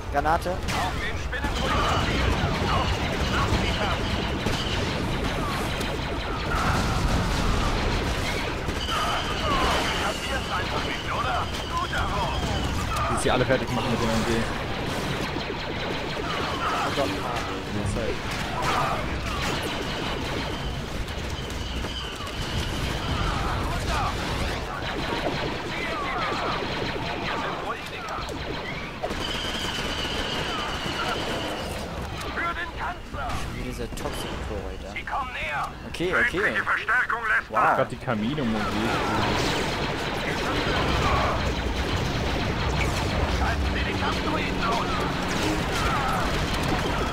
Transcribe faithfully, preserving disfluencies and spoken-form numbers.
Granate. Auf den Spinnenbrüder! Auf die Knochenviecher! Kapiert's einfach nicht, oder? Guter Wurf! Die sie alle fertig machen mit dem M G. Oh Gott, ah, sorry. Wie dieser Toxic Droid. Sie kommen näher! Okay, okay. Verstärkung lässt Wow. Gerade die Kamine umgeht. Halten Sie die Kampfdroiden aus!